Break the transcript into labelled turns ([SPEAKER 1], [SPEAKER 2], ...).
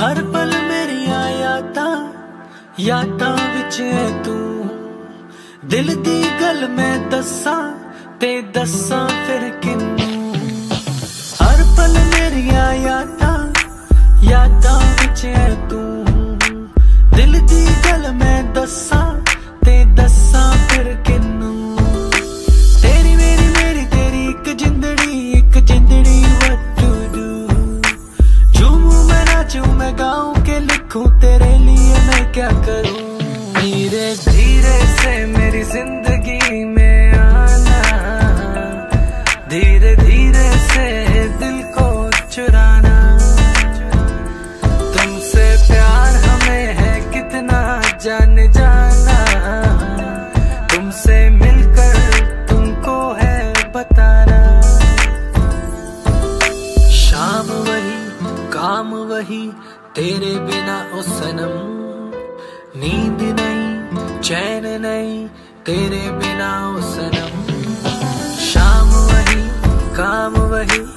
[SPEAKER 1] हर पल मेरिया यादां विच है तू। दिल दी गल मैं दस्सां ते दस्सां फिर किन्नू। हर पल मेरिया यादां विच है तू। दिल दी गल मैं दस्सां ते दस्सां फिर किन्नू। तेरी मेरी तेरी एक जिंदड़ी what to do। झूमूं मैं नाचूं मैं गाऊं के लिखूं तेरे लिए मैं क्या करूं। धीरे धीरे से मेरी जिंदगी में आना, धीरे धीरे से दिल को चुराना। तुमसे प्यार हमें है कितना जान जाना, तुमसे मिलकर तुमको है बताना। शाम वही काम वही तेरे बिना ओ सनम। नींद नहीं चैन नहीं तेरे बिना ओ सनम। शाम वही काम वही